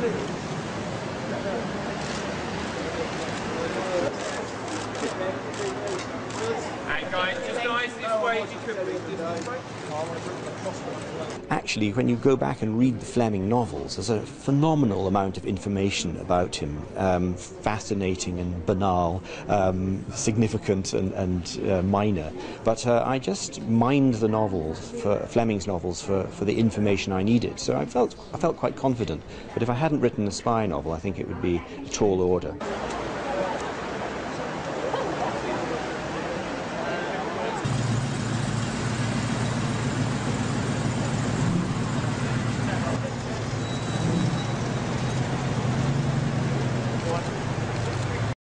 Actually, when you go back and read the Fleming novels, there's a phenomenal amount of information about him, fascinating and banal, significant and minor. But I just mined the novels, Fleming's novels, for the information I needed. So I felt quite confident. But if I hadn't written a spy novel, I think it would be a tall order.